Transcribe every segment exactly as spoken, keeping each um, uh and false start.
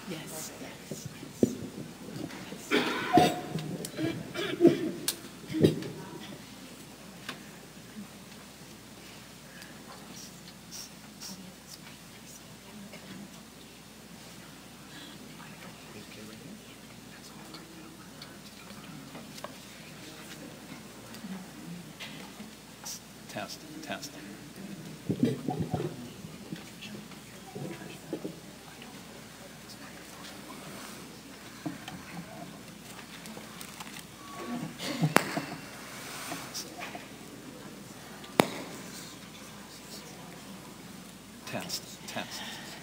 Yes. Test, test. Test, test.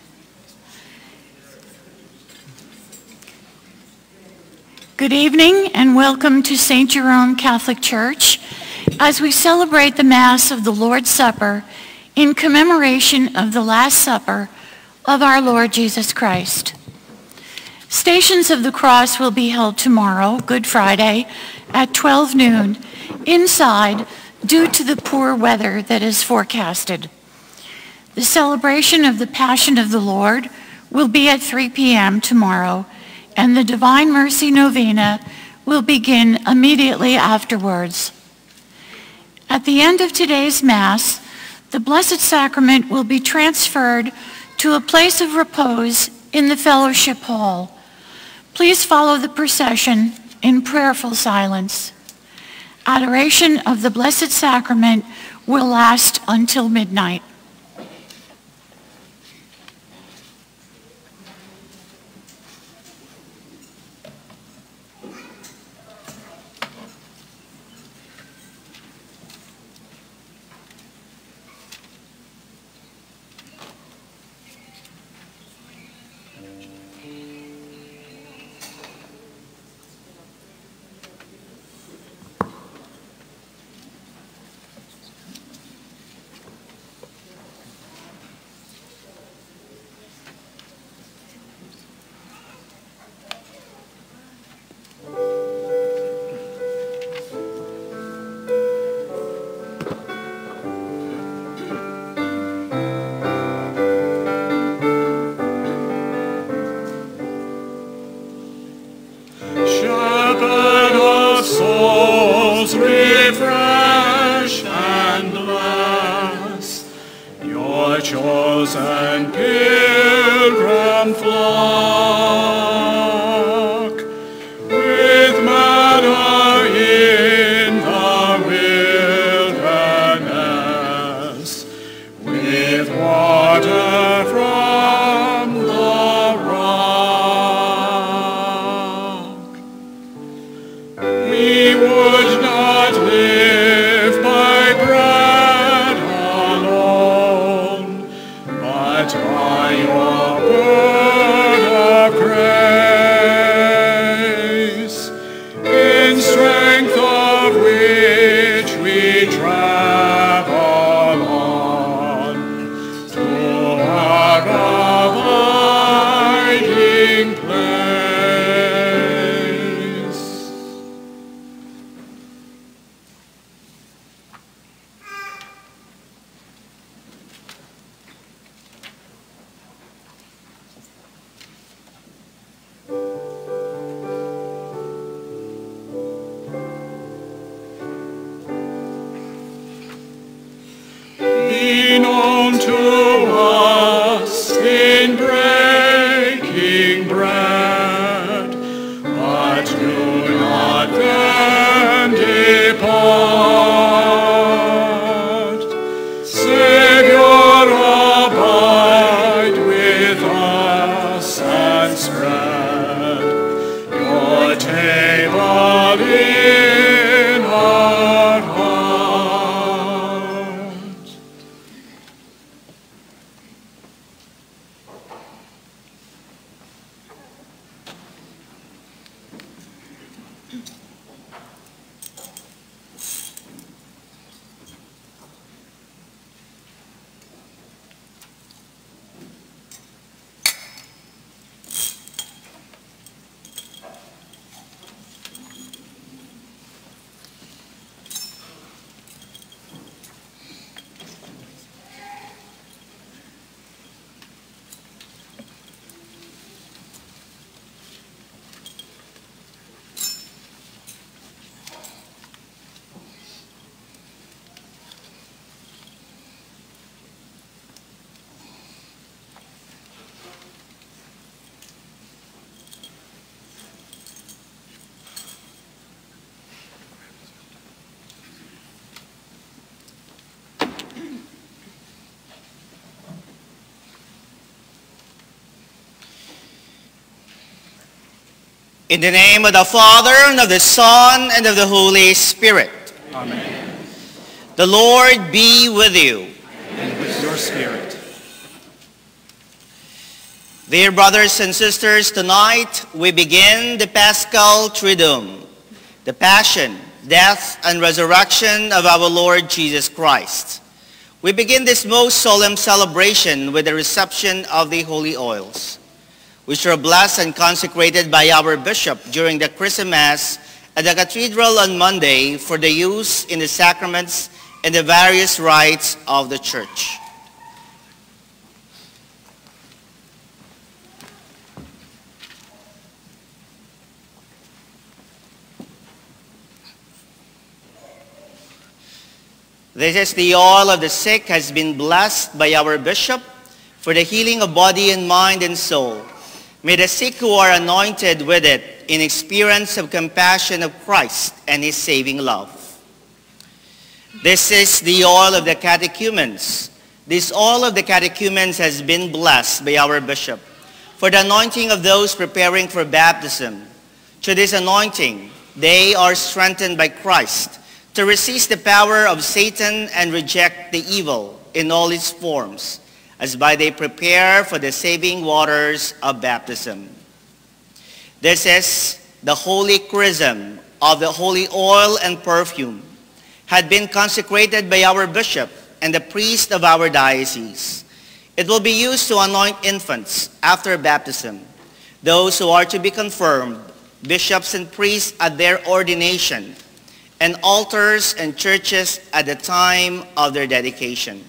Good evening and welcome to Saint Jerome Catholic Church as we celebrate the Mass of the Lord's Supper in commemoration of the Last Supper of our Lord Jesus Christ. Stations of the Cross will be held tomorrow, Good Friday, at twelve noon, inside due to the poor weather that is forecasted. The celebration of the Passion of the Lord will be at three p m tomorrow, and the Divine Mercy Novena will begin immediately afterwards. At the end of today's Mass, the Blessed Sacrament will be transferred to a place of repose in the Fellowship Hall. Please follow the procession in prayerful silence. Adoration of the Blessed Sacrament will last until midnight. Refresh and bless your chosen pilgrim flock with manna in the wilderness, with water from the rock. We would not live by bread alone, but by your word of grace. In the name of the Father, and of the Son, and of the Holy Spirit. Amen. The Lord be with you. And with your spirit. Dear brothers and sisters, tonight we begin the Paschal Triduum, the Passion, Death, and Resurrection of our Lord Jesus Christ. We begin this most solemn celebration with the reception of the holy oils, which are blessed and consecrated by our bishop during the Christmas at the cathedral on Monday for the use in the sacraments and the various rites of the church. This is the oil of the sick has been blessed by our bishop for the healing of body and mind and soul. May the sick who are anointed with it in experience of compassion of Christ and his saving love. This is the oil of the catechumens. This oil of the catechumens has been blessed by our bishop for the anointing of those preparing for baptism. Through this anointing, they are strengthened by Christ to resist the power of Satan and reject the evil in all its forms, as by they prepare for the saving waters of baptism. This is the holy chrism of the holy oil and perfume, had been consecrated by our bishop and the priest of our diocese. It will be used to anoint infants after baptism, those who are to be confirmed, bishops and priests at their ordination, and altars and churches at the time of their dedication.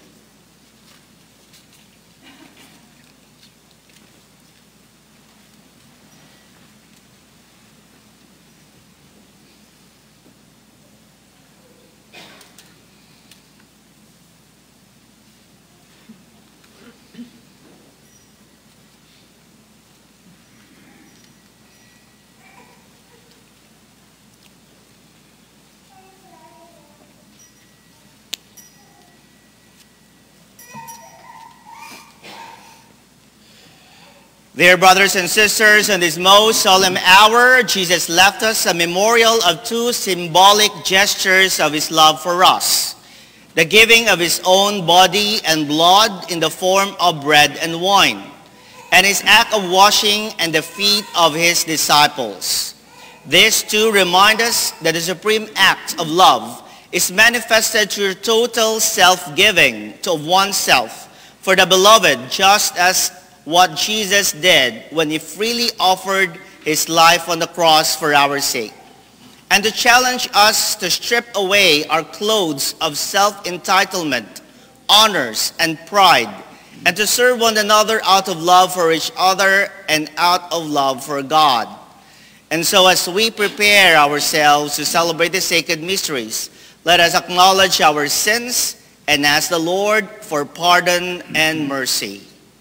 Dear brothers and sisters, in this most solemn hour, Jesus left us a memorial of two symbolic gestures of his love for us: the giving of his own body and blood in the form of bread and wine, and his act of washing and the feet of his disciples. These two remind us that the supreme act of love is manifested through total self-giving to oneself for the beloved, just as what Jesus did when he freely offered his life on the cross for our sake, and to challenge us to strip away our clothes of self-entitlement, honors, and pride, and to serve one another out of love for each other and out of love for God. And so as we prepare ourselves to celebrate the sacred mysteries, let us acknowledge our sins and ask the Lord for pardon and mercy.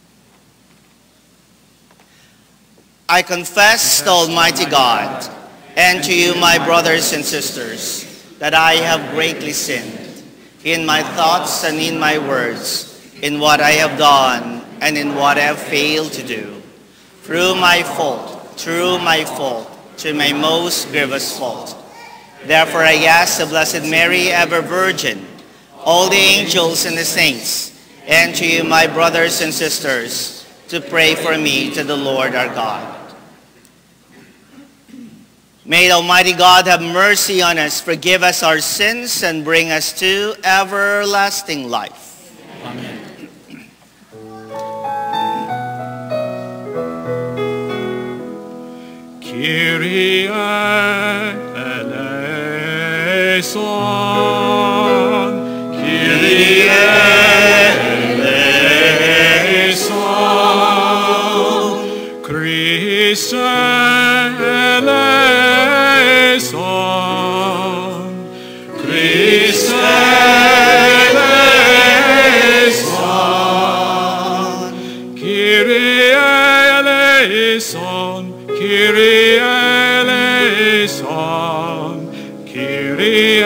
I confess to Almighty God and to you, my brothers and sisters, that I have greatly sinned in my thoughts and in my words, in what I have done and in what I have failed to do. Through my fault, through my fault, through my most grievous fault. Therefore I ask the Blessed Mary, ever Virgin, all the angels and the saints, and to you, my brothers and sisters, to pray for me to the Lord our God. May the Almighty God have mercy on us, forgive us our sins, and bring us to everlasting life. Amen. Kyrie eleison, Kyrie eleison, Christe eleison, Christe eleison, Kyrie eleison, Kyrie eleison, Kyrie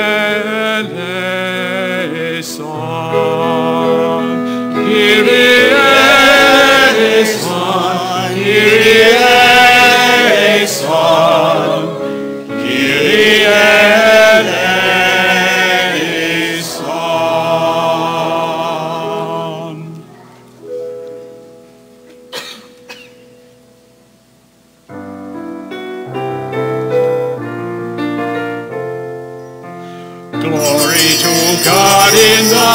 eleison, Kyrie eleison, Kyrie eleison. in the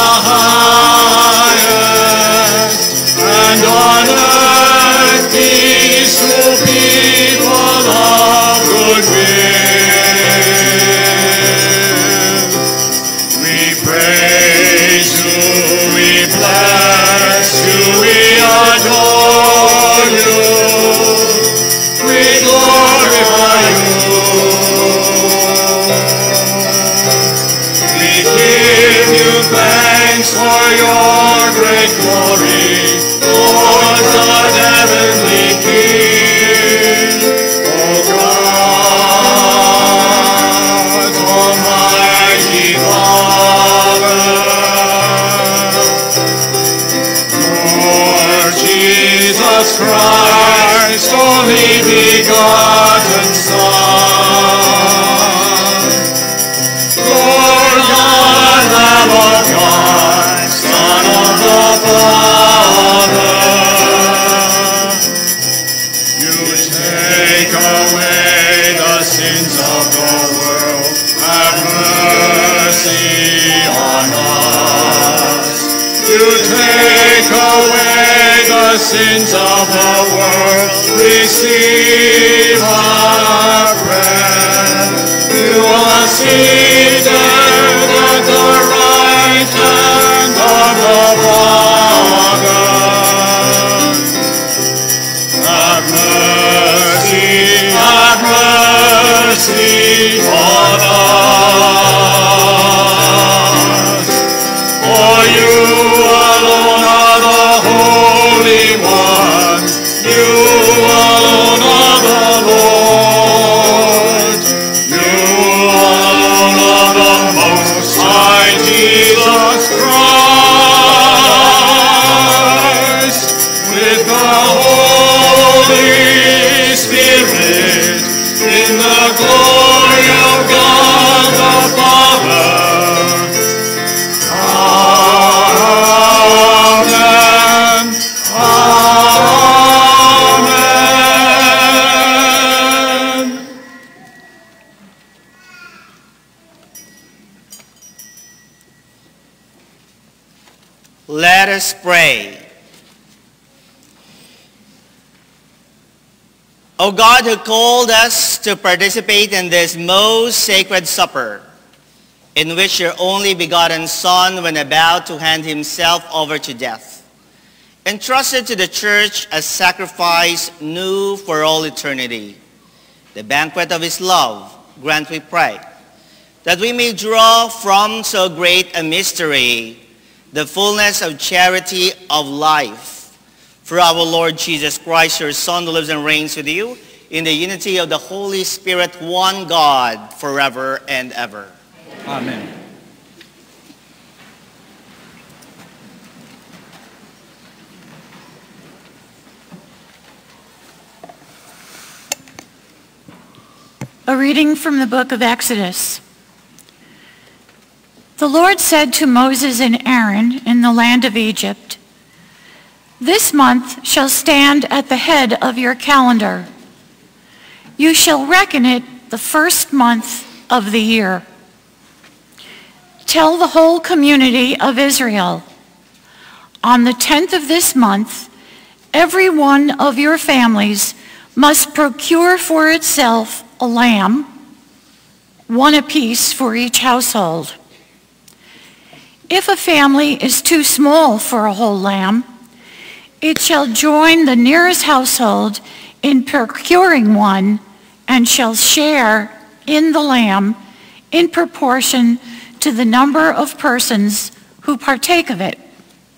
highest, and on earth peace to people of good will. We praise you, we bless you, we adore you, we glorify you. We give you thanks for your great glory, Lord God, heavenly King. O God, Almighty Father, Lord Jesus Christ, only begotten Son, Lord God, Lamb of God, Son of the Father, you take away the sins of the world, have mercy on us. You take away the sins of the world, receive our prayer. You are seated at the right hand of the Father. Have mercy, have mercy on us. For you alone are the Holy One, you alone are the Lord, you alone are the Most High Jesus Christ, with the Holy Spirit, in the glory of God the Father. Amen. Amen. Let us pray. O God, who called us to participate in this most sacred supper, in which your only begotten Son, when about to hand himself over to death, entrusted to the church a sacrifice new for all eternity, the banquet of his love, grant, we pray, that we may draw from so great a mystery the fullness of charity of life. Through our Lord Jesus Christ, your Son, who lives and reigns with you in the unity of the Holy Spirit, one God, forever and ever. Amen. A reading from the book of Exodus. The Lord said to Moses and Aaron in the land of Egypt, "This month shall stand at the head of your calendar. You shall reckon it the first month of the year. Tell the whole community of Israel, on the tenth of this month, every one of your families must procure for itself a lamb, one apiece for each household. If a family is too small for a whole lamb, it shall join the nearest household in procuring one and shall share in the lamb in proportion to the number of persons who partake of it.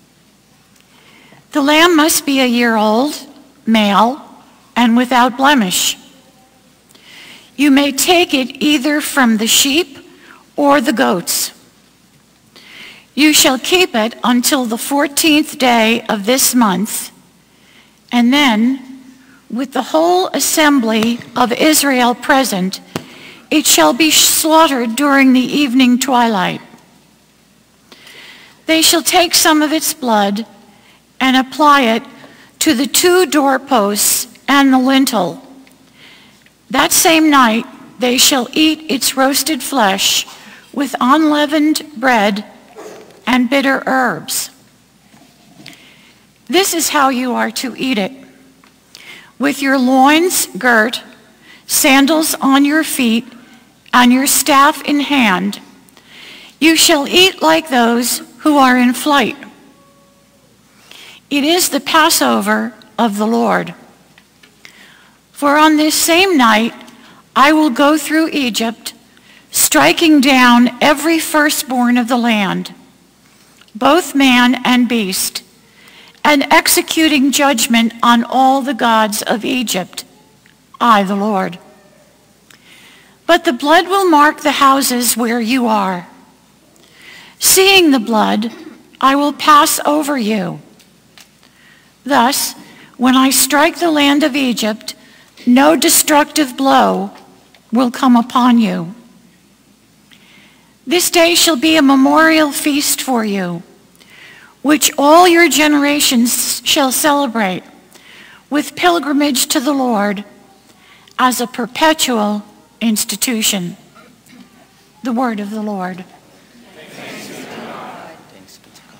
The lamb must be a year old, male, and without blemish. You may take it either from the sheep or the goats. You shall keep it until the fourteenth day of this month, and then, with the whole assembly of Israel present, it shall be slaughtered during the evening twilight. They shall take some of its blood and apply it to the two doorposts and the lintel. That same night they shall eat its roasted flesh with unleavened bread and bitter herbs. This is how you are to eat it. With your loins girt, sandals on your feet, and your staff in hand, you shall eat like those who are in flight. It is the Passover of the Lord. For on this same night I will go through Egypt, striking down every firstborn of the land, both man and beast, and executing judgment on all the gods of Egypt, I the Lord. But the blood will mark the houses where you are. Seeing the blood, I will pass over you. Thus, when I strike the land of Egypt, no destructive blow will come upon you. This day shall be a memorial feast for you, which all your generations shall celebrate with pilgrimage to the Lord as a perpetual institution. The word of the Lord. Thanks be to God. Thanks be to God.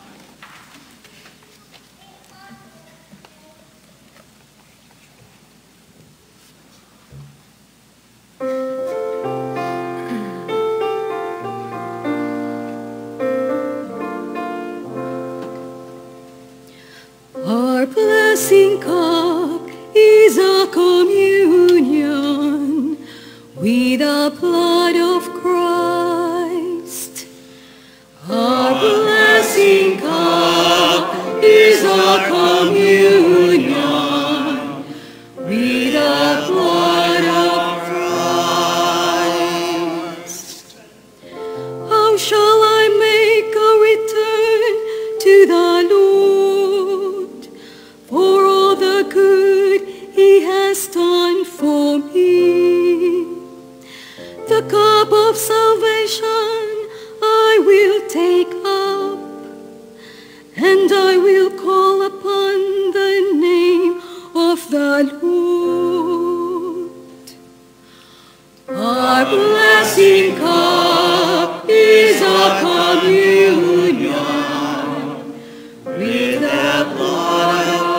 Our blessing cup is a communion with the blood of Christ. Our blessing cup is a communion with the blood of Christ. How shall I make a return to the Lord for all the good he has done for me? The cup of salvation I will take up, and I will call upon the name of the Lord. Our blessing cup is a communion with the blood of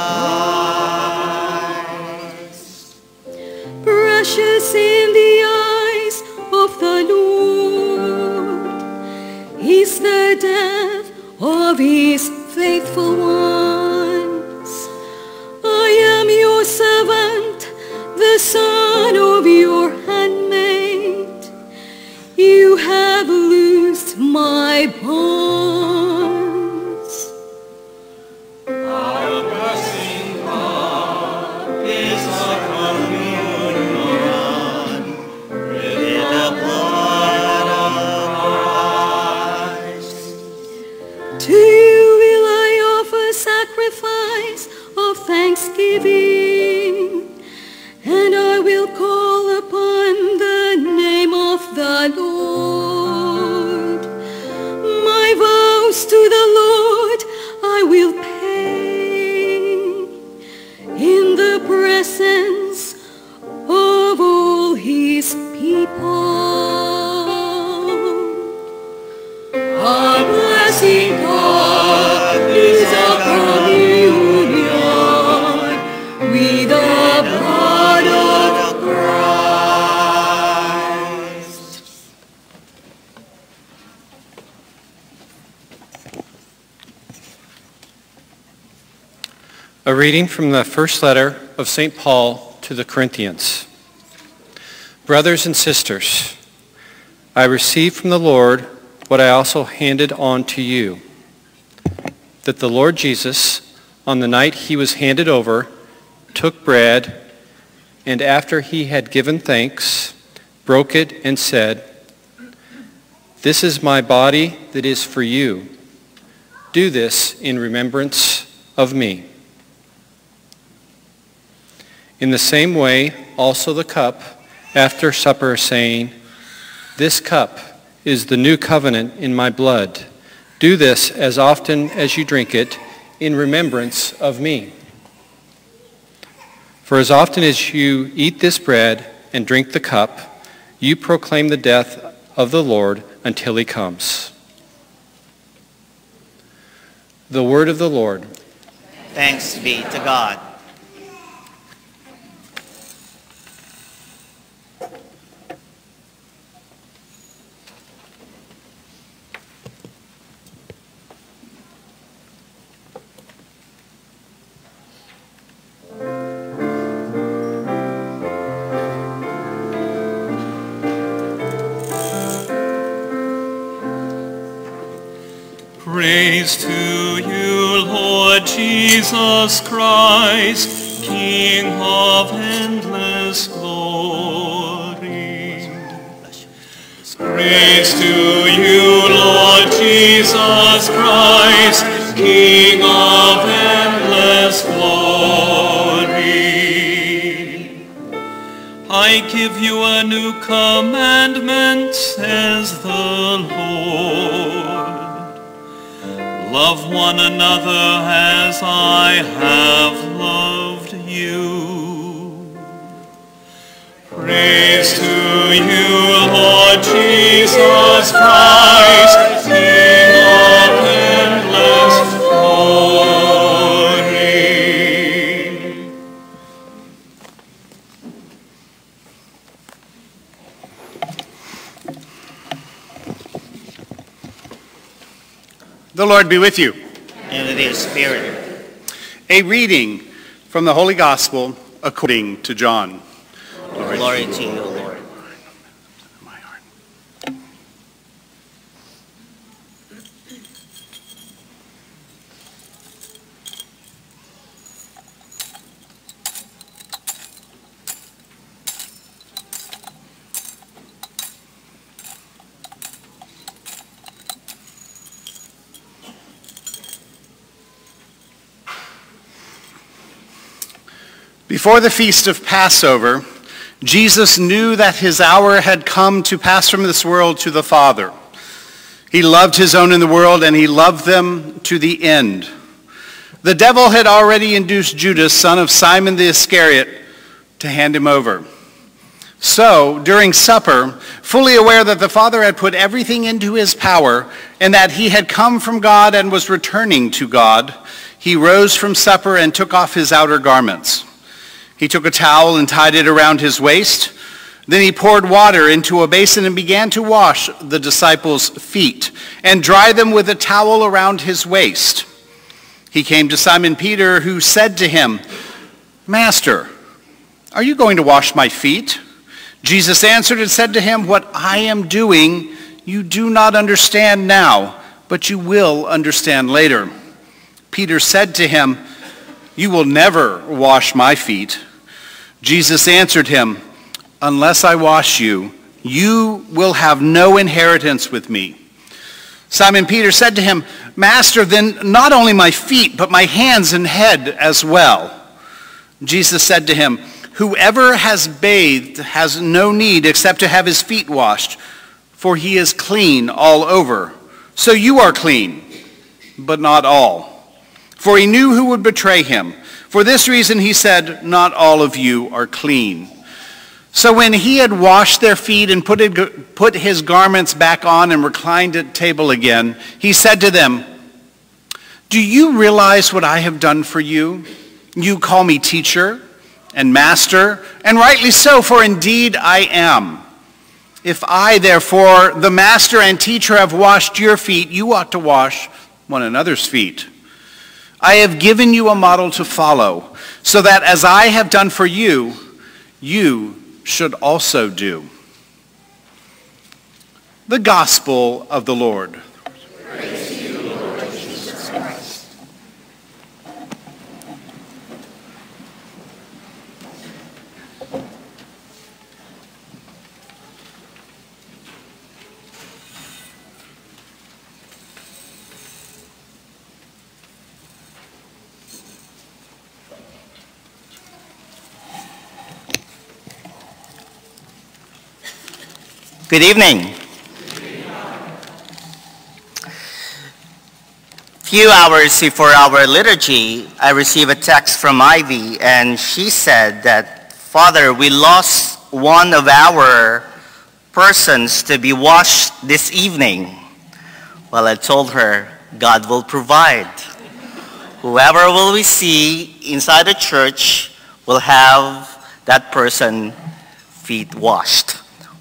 Christ. Precious in the eyes of the Lord is the death of his faithful ones. I am your servant, the son of your handmaid. You have loosed my bonds. Our blessing cup is a communion with the blood of Christ. To you will I offer sacrifice of thanksgiving, and I will call upon the name of the Lord. My vows to the Lord I will pay in the presence of all his people. Our blessing cup is a communion with the blood of Christ. A reading from the first letter of Saint Paul to the Corinthians. Brothers and sisters, I received from the Lord what I also handed on to you, that the Lord Jesus, on the night he was handed over, took bread, and after he had given thanks, broke it and said, "This is my body that is for you. Do this in remembrance of me." In the same way, also the cup after supper, saying, "This cup is the new covenant in my blood. Do this as often as you drink it in remembrance of me. For as often as you eat this bread and drink the cup, you proclaim the death of the Lord until he comes." The word of the Lord. Thanks be to God. Praise to you, Lord Jesus Christ, King of endless glory. Praise to you, Lord Jesus Christ, King of endless glory. I give you a new commandment, says the Lord. Love one another as I have loved you. Praise to you, Lord Jesus Christ, King of endless glory. The Lord be with you. And with your spirit. A reading from the Holy Gospel according to John. Glory, Glory to you, Lord. My heart. Before the feast of Passover, Jesus knew that his hour had come to pass from this world to the Father. He loved his own in the world, and he loved them to the end. The devil had already induced Judas, son of Simon the Iscariot, to hand him over. So, during supper, fully aware that the Father had put everything into his power, and that he had come from God and was returning to God, he rose from supper and took off his outer garments. He took a towel and tied it around his waist. Then he poured water into a basin and began to wash the disciples' feet and dry them with a towel around his waist. He came to Simon Peter, who said to him, "Master, are you going to wash my feet?" Jesus answered and said to him, "What I am doing you do not understand now, but you will understand later." Peter said to him, "You will never wash my feet." Jesus answered him, "Unless I wash you, you will have no inheritance with me." Simon Peter said to him, "Master, then not only my feet, but my hands and head as well." Jesus said to him, "Whoever has bathed has no need except to have his feet washed, for he is clean all over. So you are clean, but not all." For he knew who would betray him. For this reason he said, "Not all of you are clean." So when he had washed their feet and put, it, put his garments back on and reclined at table again, he said to them, "Do you realize what I have done for you? You call me teacher and master, and rightly so, for indeed I am. If I, therefore, the master and teacher, have washed your feet, you ought to wash one another's feet. I have given you a model to follow, so that as I have done for you, you should also do." The Gospel of the Lord. Praise to you, Lord Jesus Christ. Good evening. Few hours before our liturgy, I received a text from Ivy, and she said that, "Father, we lost one of our persons to be washed this evening." Well, I told her, God will provide. whoever will we see inside the church will have that person feet washed.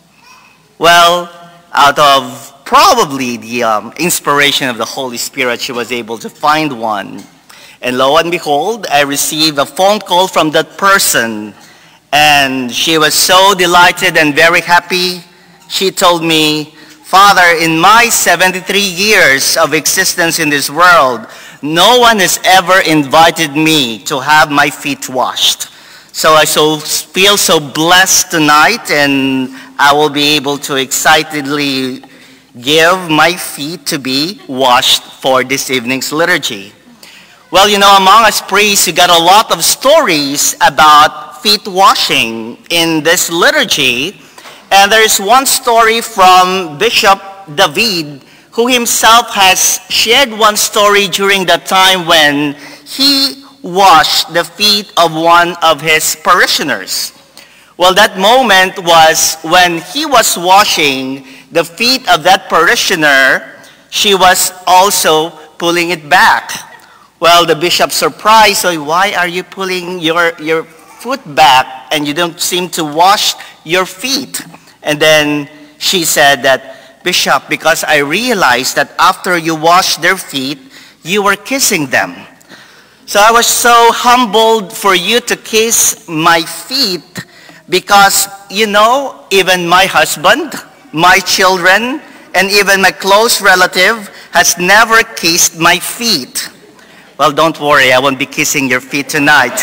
Well, out of probably the um, inspiration of the Holy Spirit, she was able to find one. And lo and behold, I received a phone call from that person, and she was so delighted and very happy. She told me, Father, in my seventy-three years of existence in this world, no one has ever invited me to have my feet washed. So I so feel so blessed tonight, and I will be able to excitedly give my feet to be washed for this evening's liturgy. Well, you know, among us priests, we got a lot of stories about feet washing in this liturgy. And there's one story from Bishop David, who himself has shared one story during the time when he washed the feet of one of his parishioners. Well, that moment was when he was washing the feet of that parishioner, she was also pulling it back. Well, the bishop surprised, so why are you pulling your, your foot back and you don't seem to wash your feet? And then she said that, Bishop, because I realized that after you washed their feet, you were kissing them. So I was so humbled for you to kiss my feet because, you know, even my husband, my children, and even my close relative has never kissed my feet. Well, don't worry, I won't be kissing your feet tonight.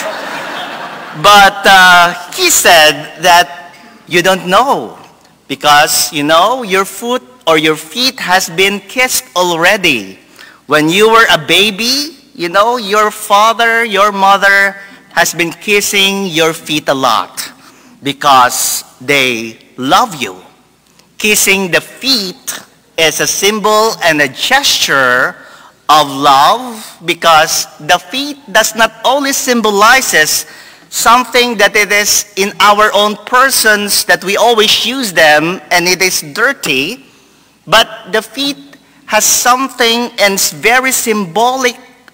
But uh, he said that you don't know because, you know, your foot or your feet has been kissed already. When you were a baby, you know, your father, your mother has been kissing your feet a lot because they love you. Kissing the feet is a symbol and a gesture of love because the feet does not only symbolizes something that it is in our own persons that we always use them and it is dirty, but the feet has something and very symbolic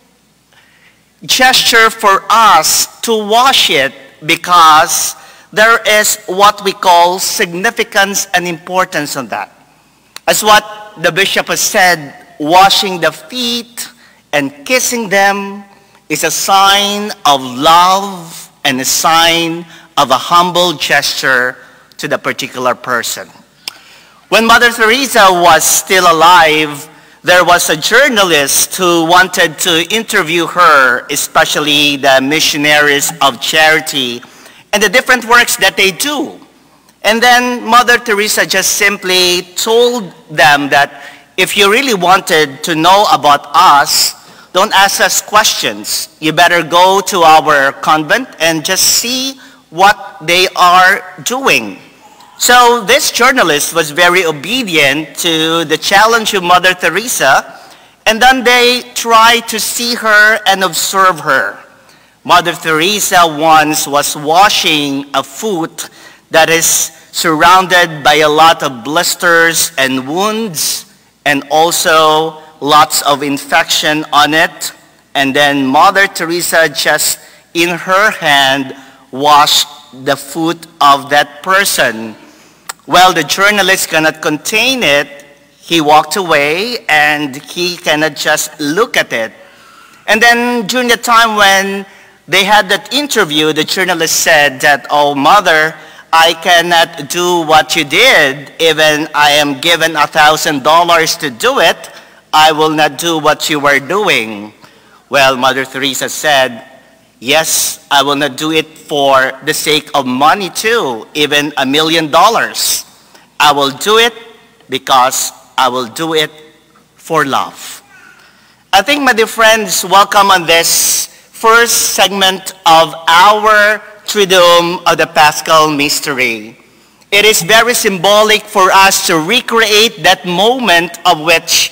gesture for us to wash it because there is what we call significance and importance on that. As what the bishop has said, washing the feet and kissing them is a sign of love and a sign of a humble gesture to the particular person. When Mother Teresa was still alive, there was a journalist who wanted to interview her, especially the missionaries of charity and the different works that they do. And then Mother Teresa just simply told them that if you really wanted to know about us, don't ask us questions. You better go to our convent and just see what they are doing. So this journalist was very obedient to the challenge of Mother Teresa, and then they tried to see her and observe her. Mother Teresa once was washing a foot that is surrounded by a lot of blisters and wounds, and also lots of infection on it. And then Mother Teresa just in her hand washed the foot of that person. Well, the journalist cannot contain it. He walked away and he cannot just look at it. And then during the time when they had that interview, the journalist said that, oh, Mother, I cannot do what you did. Even I am given a thousand dollars to do it, I will not do what you were doing. Well, Mother Teresa said, yes, I will not do it for the sake of money too, even a million dollars. I will do it because I will do it for love. I think, my dear friends, welcome on this first segment of our Triduum of the Paschal Mystery. It is very symbolic for us to recreate that moment of which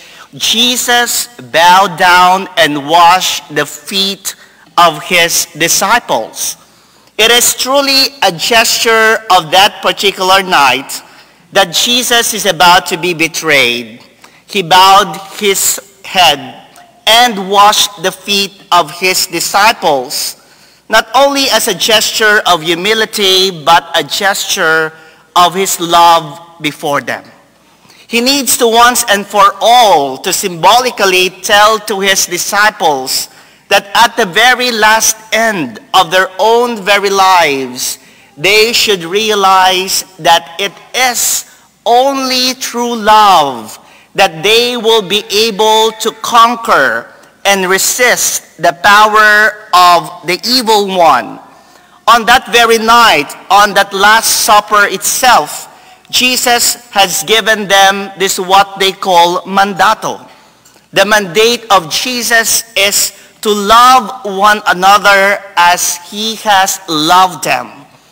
Jesus bowed down and washed the feet of his disciples. It is truly a gesture of that particular night that Jesus is about to be betrayed. He bowed his head and washed the feet of his disciples, not only as a gesture of humility, but a gesture of his love before them. He needs to once and for all to symbolically tell to his disciples that at the very last end of their own very lives, they should realize that it is only through love that they will be able to conquer and resist the power of the evil one. On that very night, on that Last Supper itself, Jesus has given them this what they call mandato. The mandate of Jesus is to love one another as he has loved them.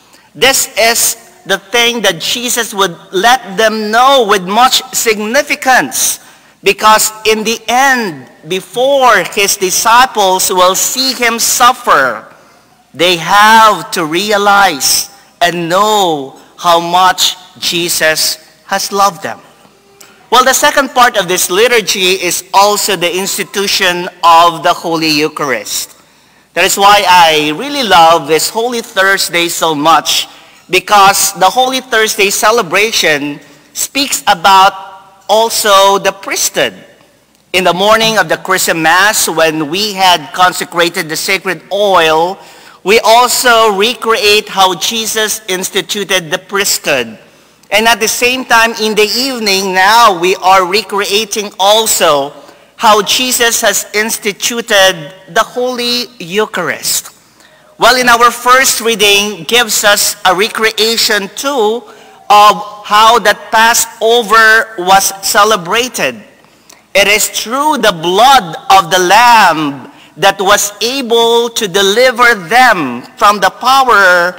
This is the thing that Jesus would let them know with much significance, because in the end, before his disciples will see him suffer, they have to realize and know how much Jesus has loved them. Well, the second part of this liturgy is also the institution of the Holy Eucharist. That is why I really love this Holy Thursday so much, because the Holy Thursday celebration speaks about also the priesthood. In the morning of the Chrism Mass, when we had consecrated the sacred oil, we also recreate how Jesus instituted the priesthood. And at the same time, in the evening now, we are recreating also how Jesus has instituted the Holy Eucharist. Well, in our first reading gives us a recreation too of how that Passover was celebrated. It is through the blood of the Lamb that was able to deliver them from the power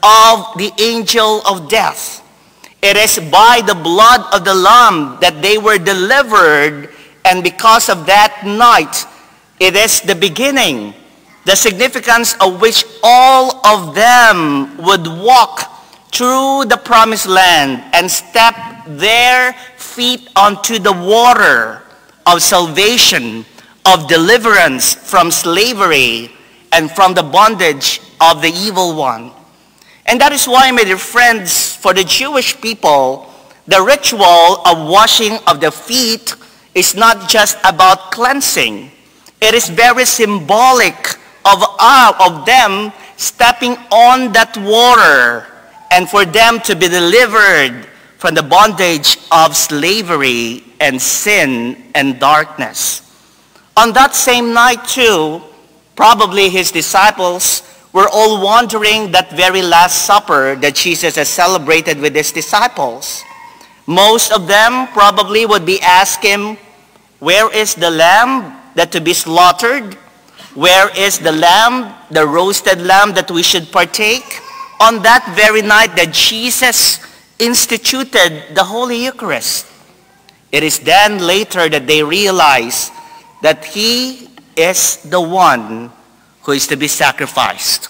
of the angel of death. It is by the blood of the Lamb that they were delivered, and because of that night, it is the beginning, the significance of which all of them would walk through the promised land and step their feet onto the water of salvation, of deliverance from slavery and from the bondage of the evil one. And that is why, my dear friends, for the Jewish people, the ritual of washing of the feet is not just about cleansing. It is very symbolic of, uh, of them stepping on that water and for them to be delivered from the bondage of slavery and sin and darkness. On that same night too, probably his disciples were all wondering that very Last Supper that Jesus has celebrated with his disciples. Most of them probably would be asking, where is the lamb that to be slaughtered? Where is the lamb, the roasted lamb that we should partake? On that very night that Jesus instituted the Holy Eucharist. It is then later that they realize that he is the one who is to be sacrificed.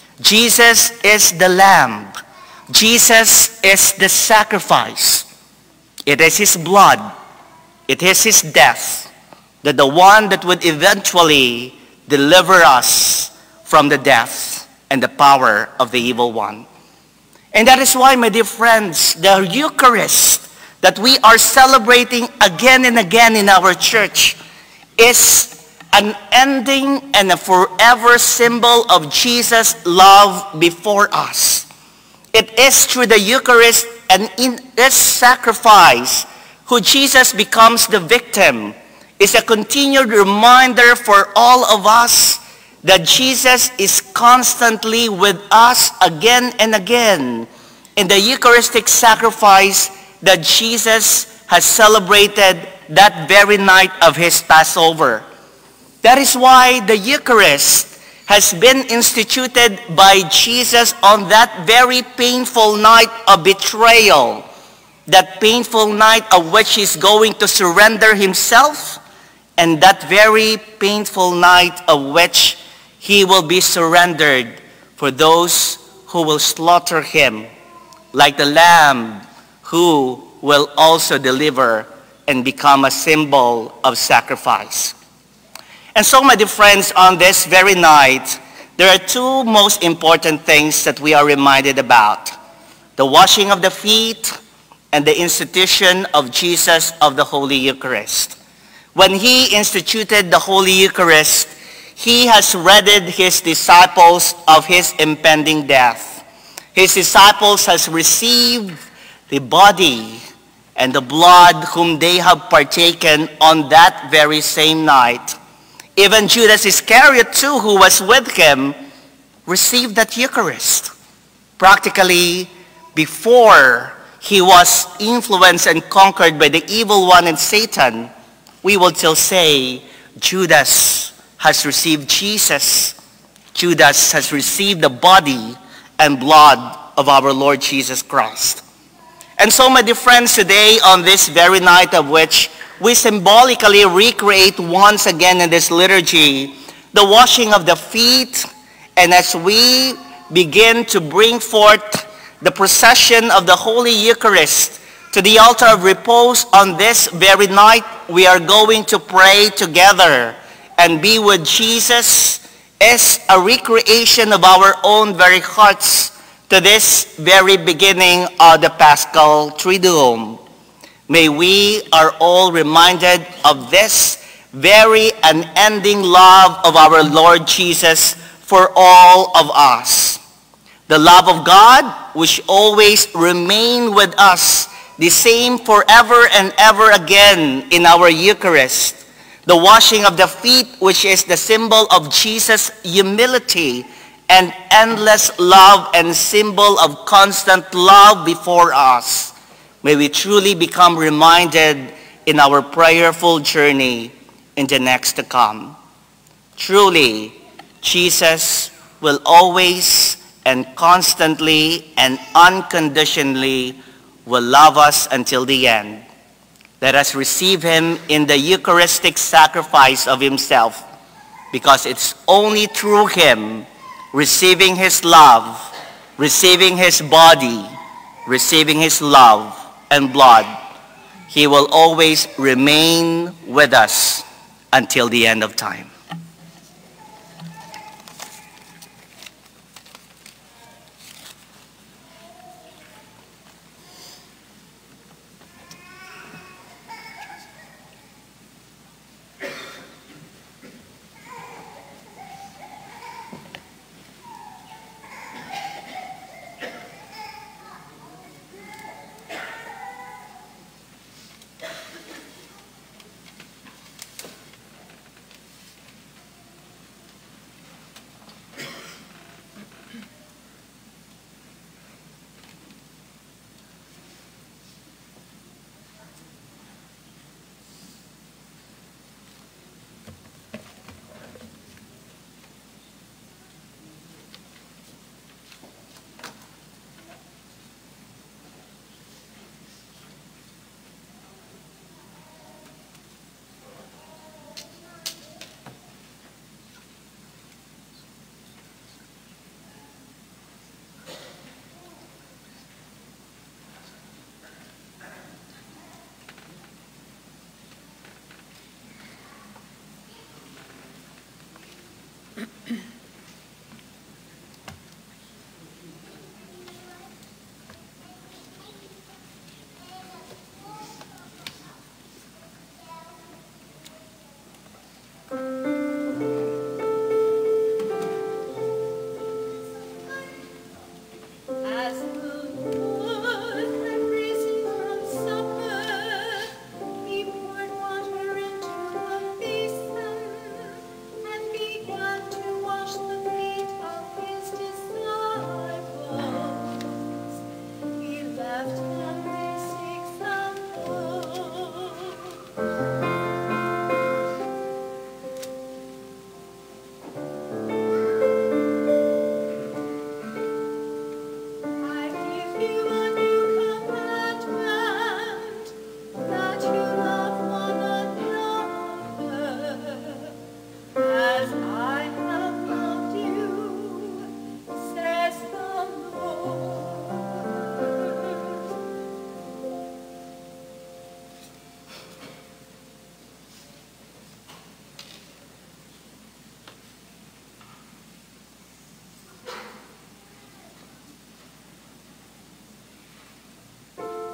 Jesus is the Lamb. Jesus is the sacrifice. It is his blood. It is his death, that the one that would eventually deliver us from the death and the power of the evil one. And that is why, my dear friends, the Eucharist that we are celebrating again and again in our church is an ending and a forever symbol of Jesus' love before us. It is through the Eucharist and in this sacrifice who Jesus becomes the victim. It's a continued reminder for all of us that Jesus is constantly with us again and again in the Eucharistic sacrifice that Jesus has celebrated that very night of his Passover. That is why the Eucharist has been instituted by Jesus on that very painful night of betrayal, that painful night of which he's going to surrender himself, and that very painful night of which he will be surrendered for those who will slaughter him, like the Lamb who will also deliver and become a symbol of sacrifice. And so, my dear friends, on this very night, there are two most important things that we are reminded about: the washing of the feet and the institution of Jesus of the Holy Eucharist. When he instituted the Holy Eucharist, he has readied his disciples of his impending death. His disciples has received the body and the blood whom they have partaken on that very same night. Even Judas Iscariot too, who was with him, received that Eucharist. Practically, before he was influenced and conquered by the evil one and Satan, we will still say Judas has received Jesus. Judas has received the body and blood of our Lord Jesus Christ. And so, my dear friends, today on this very night of which we symbolically recreate once again in this liturgy the washing of the feet, and as we begin to bring forth the procession of the Holy Eucharist to the altar of repose on this very night, we are going to pray together and be with Jesus as a recreation of our own very hearts to this very beginning of the Paschal Triduum. May we are all reminded of this very unending love of our Lord Jesus for all of us. The love of God which always remain with us, the same forever and ever again in our Eucharist. The washing of the feet, which is the symbol of Jesus' humility and endless love and symbol of constant love before us. May we truly become reminded in our prayerful journey in the next to come. Truly, Jesus will always and constantly and unconditionally will love us until the end. Let us receive him in the Eucharistic sacrifice of himself, because it's only through him, receiving his love, receiving his body, receiving his love and blood, he will always remain with us until the end of time.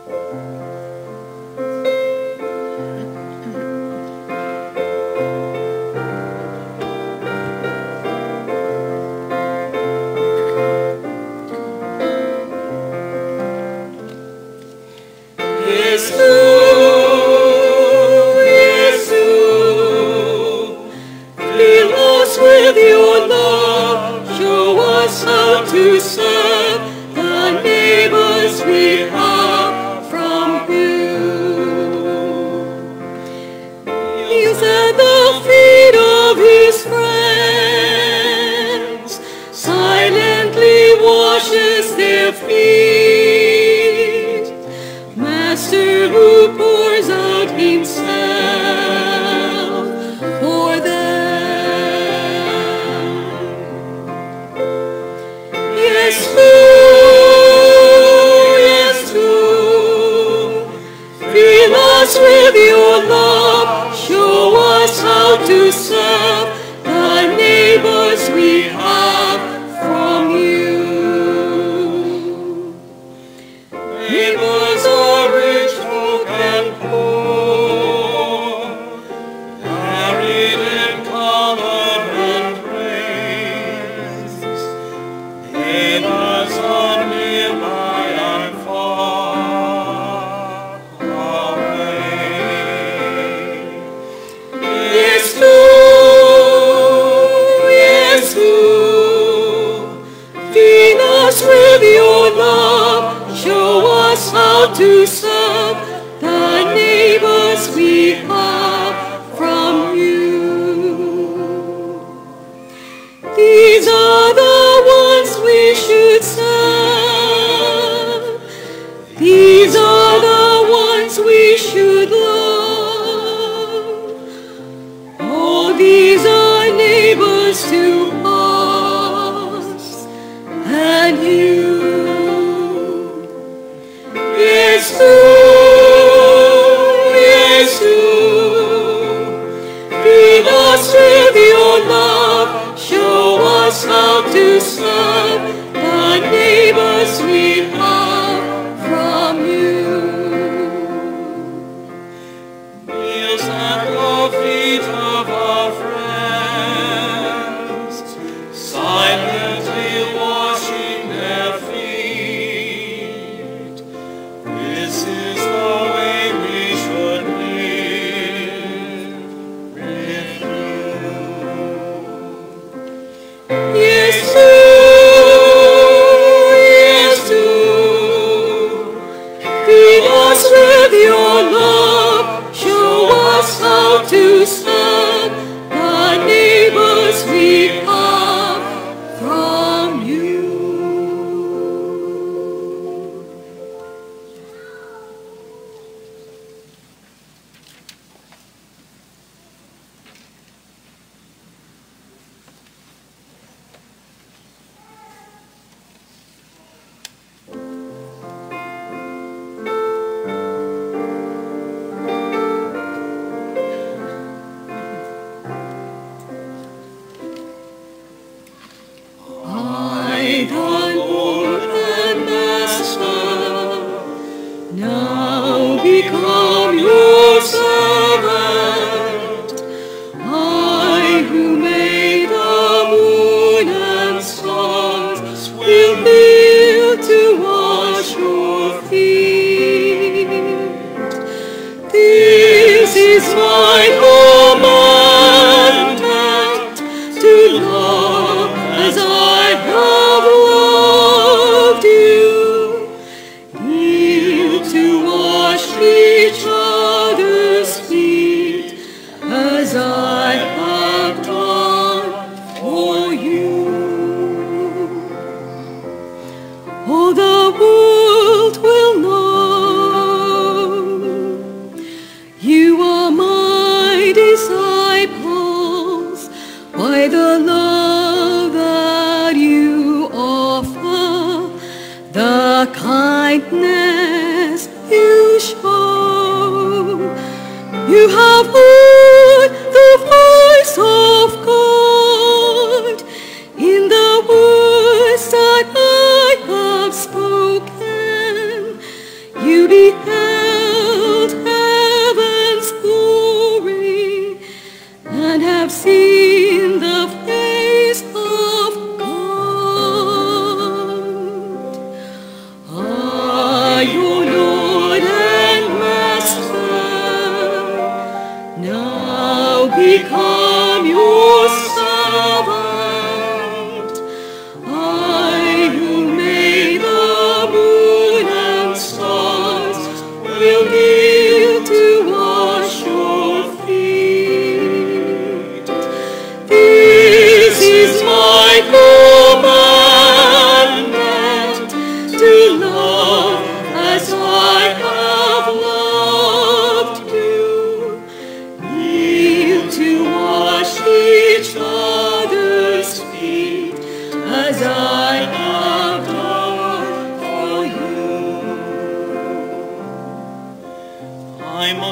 You be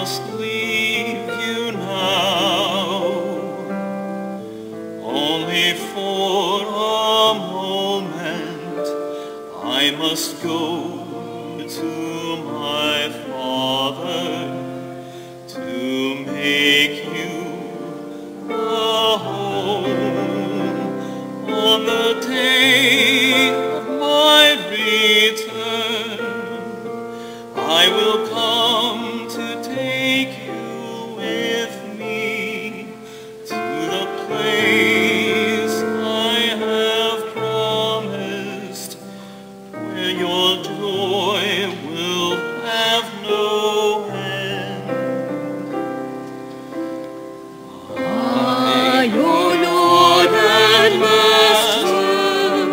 must leave you now, only for a moment. I must go to my Father to make you a home. On the day of my return, I will come to take you with me to the place I have promised, where your joy will have no end. I, your Lord and Master,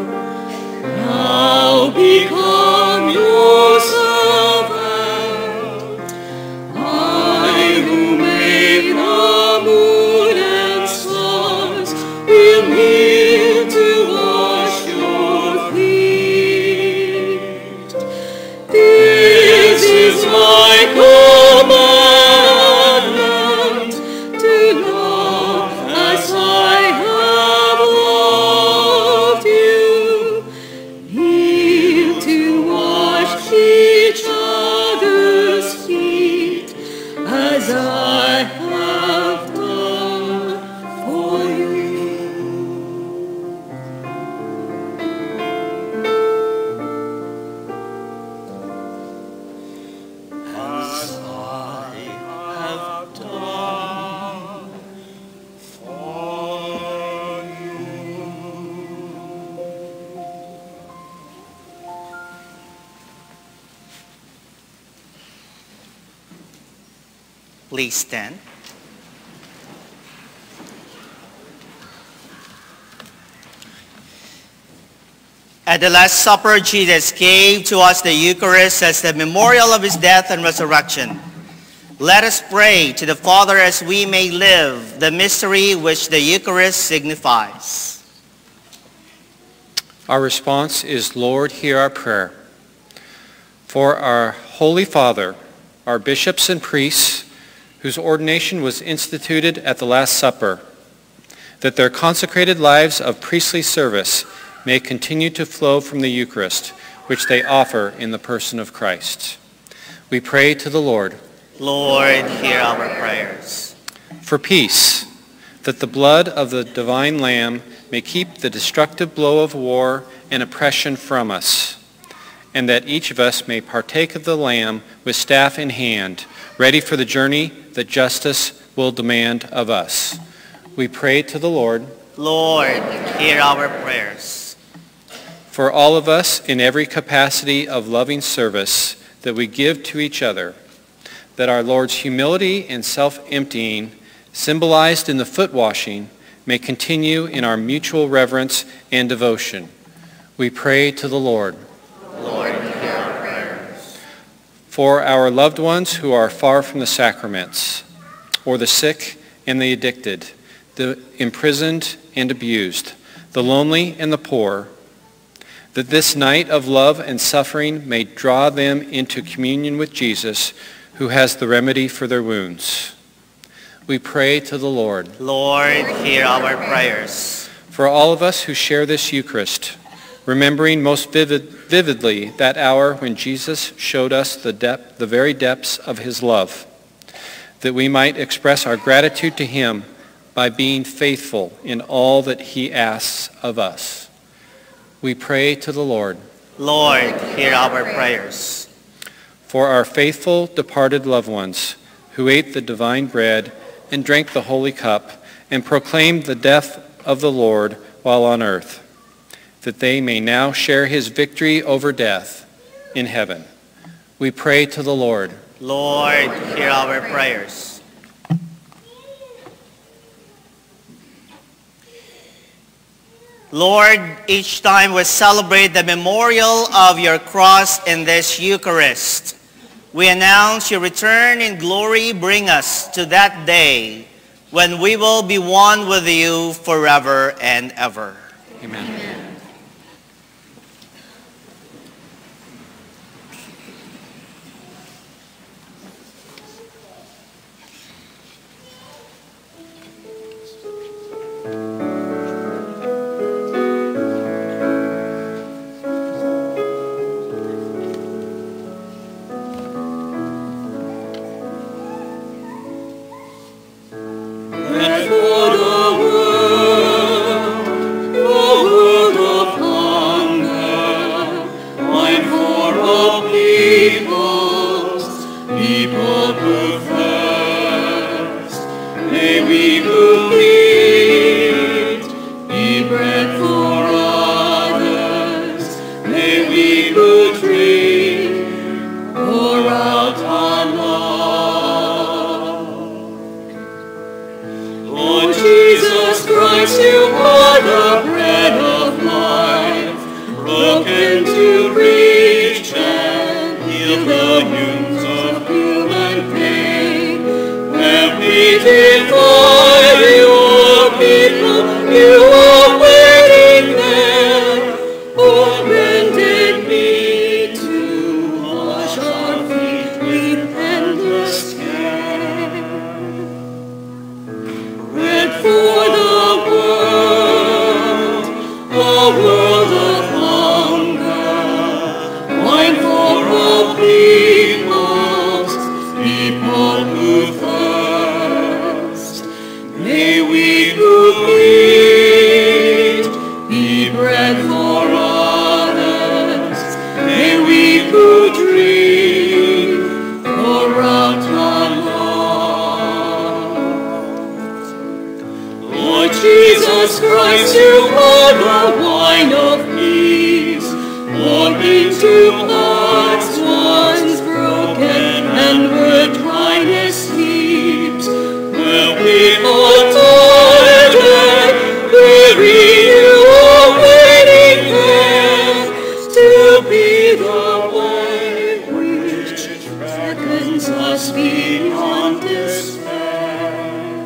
now become your servant. I, who made the moon and stars, will kneel to wash your feet. This is my commandment, to love as I have loved you. Kneel to wash each other's feet, as I have done for you. As I have done for you. Please stand. At the Last Supper, Jesus gave to us the Eucharist as the memorial of his death and resurrection. Let us pray to the Father as we may live the mystery which the Eucharist signifies. Our response is, Lord, hear our prayer. For our Holy Father, our bishops and priests, whose ordination was instituted at the Last Supper, that their consecrated lives of priestly service may continue to flow from the Eucharist, which they offer in the person of Christ. We pray to the Lord. Lord, hear our prayers. For peace, that the blood of the divine Lamb may keep the destructive blow of war and oppression from us, and that each of us may partake of the Lamb with staff in hand, ready for the journey that justice will demand of us. We pray to the Lord. Lord, hear our prayers. For all of us in every capacity of loving service that we give to each other, that our Lord's humility and self-emptying, symbolized in the foot washing, may continue in our mutual reverence and devotion. We pray to the Lord. Lord, hear our prayers. For our loved ones who are far from the sacraments, or the sick and the addicted, the imprisoned and abused, the lonely and the poor, that this night of love and suffering may draw them into communion with Jesus, who has the remedy for their wounds. We pray to the Lord. Lord, hear our prayers. For all of us who share this Eucharist, remembering most vivid, vividly that hour when Jesus showed us the depth, the very depths of his love, that we might express our gratitude to him by being faithful in all that he asks of us. We pray to the Lord. Lord, hear our prayers. For our faithful departed loved ones who ate the divine bread and drank the holy cup and proclaimed the death of the Lord while on earth, that they may now share his victory over death in heaven. We pray to the Lord. Lord, hear our prayers. Lord, each time we celebrate the memorial of your cross in this Eucharist, we announce your return in glory. Bring us to that day when we will be one with you forever and ever. Amen. Amen. the wounds of human pain. When we defy your people, you are waiting there. Oh, bended knee to wash our feet with endless care. Bread for the world, a world of hunger, wine for all peoples, people who thirst. May we who eat be bread for others. May we who drink pour out our love. Lord Jesus Christ, you are the wine of peace, poured into hearts once broken and where dryness sleeps. Where we are tired and weary, you are waiting there to be the wine which beckons us beyond despair.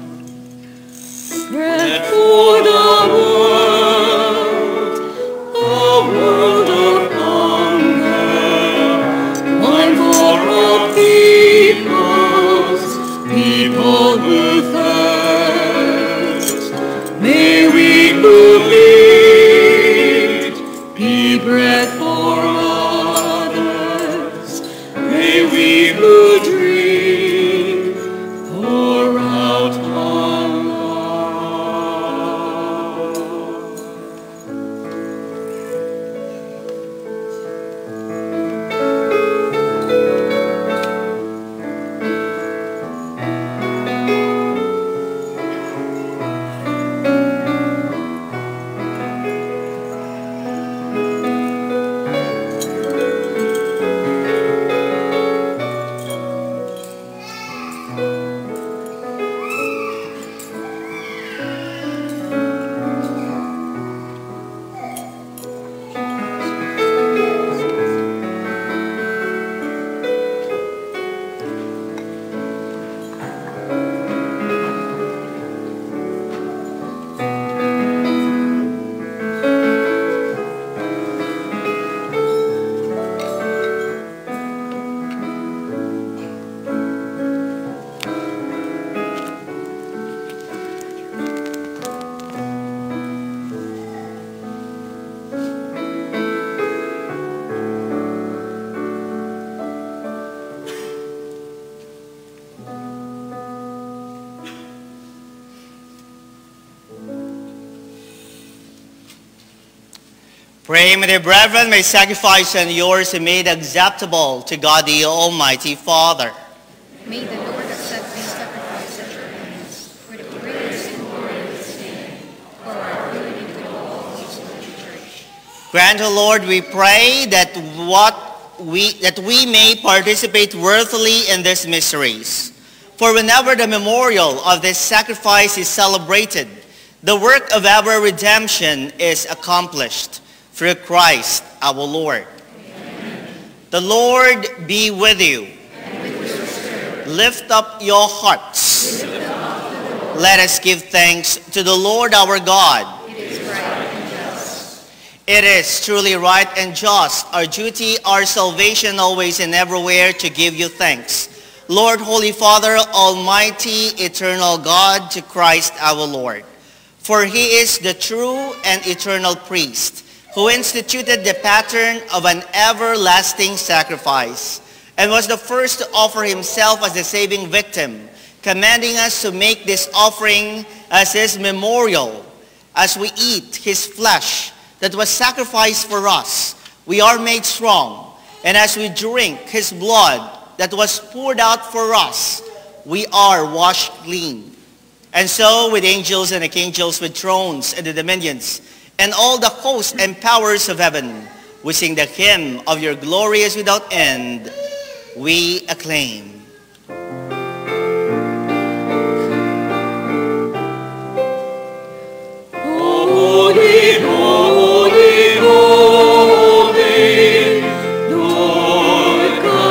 Bread for the world, a world of hunger, wine for all peoples, people who thirst. May we who eat be bread for others. May we who drink pour out our love. Pray, my dear brethren, may sacrifice and yours be made acceptable to God the Almighty Father. May the Lord accept these sacrifices at your hands for the praise and glory of his name, for our good and good of all his holy church. Grant, O Lord, we pray that what we that we may participate worthily in these mysteries. For whenever the memorial of this sacrifice is celebrated, the work of our redemption is accomplished through Christ our Lord. Amen. The Lord be with you. And with your spirit. Lift up your hearts. Lift them up to the Lord. Let us give thanks to the Lord our God. It is right and just. It is truly right and just, our duty, our salvation, always and everywhere to give you thanks. Lord, Holy Father, Almighty, Eternal God, to Christ our Lord. For he is the true and eternal priest, who instituted the pattern of an everlasting sacrifice, and was the first to offer himself as the saving victim, commanding us to make this offering as his memorial. As we eat his flesh that was sacrificed for us, we are made strong. And as we drink his blood that was poured out for us, we are washed clean. And so with angels and archangels, with thrones and the dominions, and all the hosts and powers of heaven, we sing the hymn of your glory is without end. We acclaim. Holy, holy, holy, Lord God.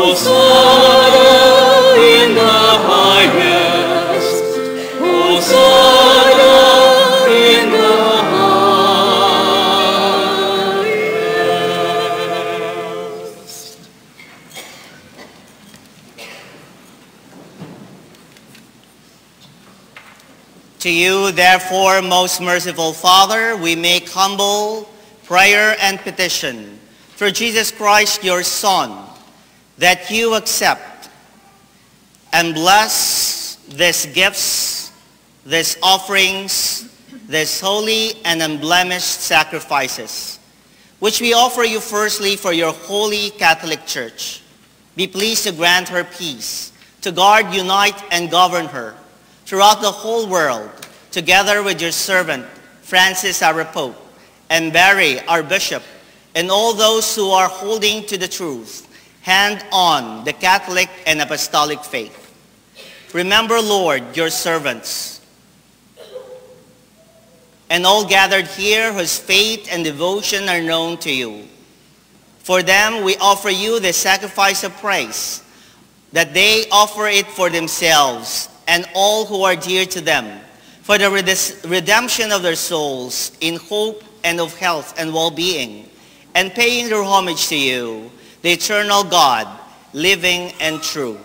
in the highest. Hosanna in the highest. To you, therefore, most merciful Father, we make humble prayer and petition through Jesus Christ, your Son, that you accept and bless these gifts, these offerings, these holy and unblemished sacrifices, which we offer you firstly for your holy Catholic Church. Be pleased to grant her peace, to guard, unite, and govern her throughout the whole world, together with your servant, Francis, our Pope, and Barry, our Bishop, and all those who are holding to the truth, hand on the Catholic and Apostolic faith. Remember, Lord, your servants, and all gathered here whose faith and devotion are known to you. For them, we offer you the sacrifice of praise, that they offer it for themselves and all who are dear to them, for the redemption of their souls, in hope and of health and well-being, and paying their homage to you, the eternal God, living and true.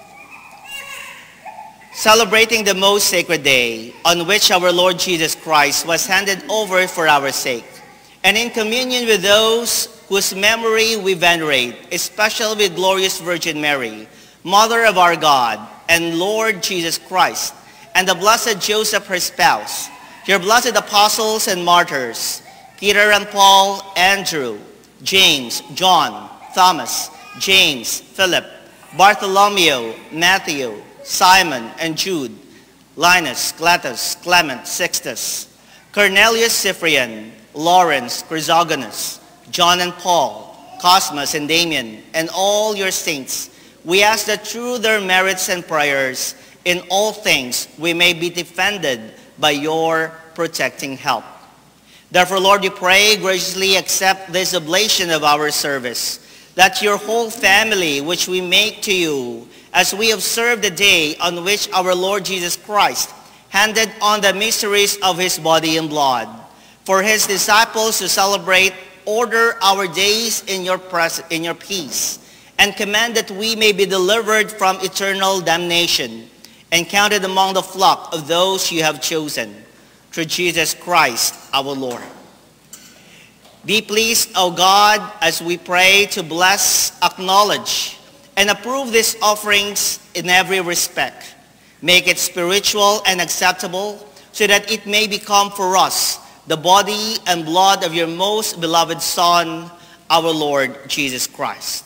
Celebrating the most sacred day on which our Lord Jesus Christ was handed over for our sake, and in communion with those whose memory we venerate, especially with glorious Virgin Mary, Mother of our God, and Lord Jesus Christ, and the blessed Joseph, her spouse, your blessed apostles and martyrs, Peter and Paul, Andrew, James, John, Thomas, James, Philip, Bartholomew, Matthew, Simon, and Jude, Linus, Cletus, Clement, Sixtus, Cornelius, Cyprian, Lawrence, Chrysogonus, John and Paul, Cosmas and Damian, and all your saints, we ask that through their merits and prayers, in all things we may be defended by your protecting help. Therefore, Lord, we pray, graciously accept this oblation of our service, that your whole family, which we make to you, as we observe the day on which our Lord Jesus Christ handed on the mysteries of his body and blood, for his disciples to celebrate, order our days in your, pres- in your peace, and command that we may be delivered from eternal damnation and counted among the flock of those you have chosen, through Jesus Christ our Lord. Be pleased, O God, as we pray, to bless, acknowledge, and approve these offerings in every respect. Make it spiritual and acceptable, so that it may become for us the body and blood of your most beloved Son, our Lord Jesus Christ.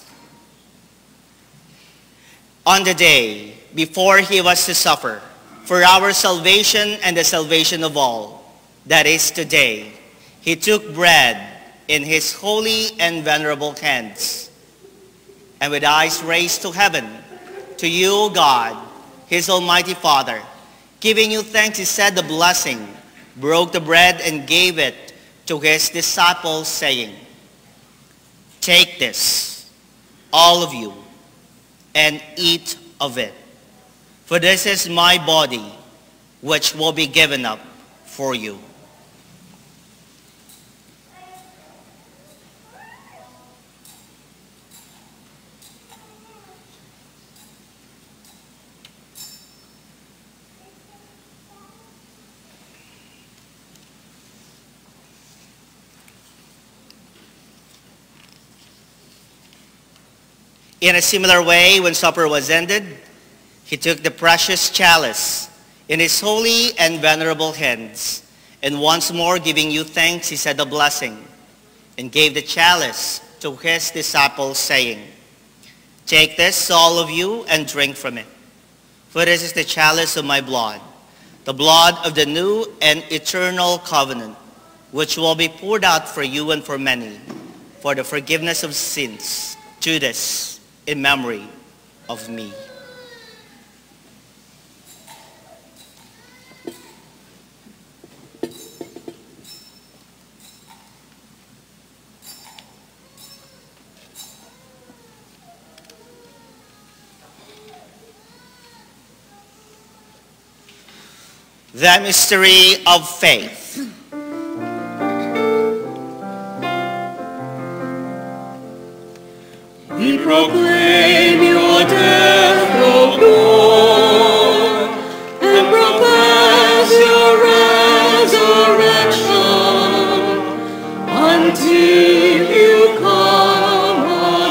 On the day before he was to suffer for our salvation and the salvation of all, that is today, he took bread in his holy and venerable hands, and with eyes raised to heaven, to you, God, his almighty Father, giving you thanks, he said the blessing, broke the bread and gave it to his disciples, saying, "Take this, all of you, and eat of it. For this is my body, which will be given up for you." In a similar way, when supper was ended, he took the precious chalice in his holy and venerable hands, and once more giving you thanks, he said a blessing, and gave the chalice to his disciples, saying, "Take this, all of you, and drink from it. For this is the chalice of my blood, the blood of the new and eternal covenant, which will be poured out for you and for many, for the forgiveness of sins. Do this in memory of me." The mystery of faith. We proclaim your death, O Lord, and profess your resurrection until you come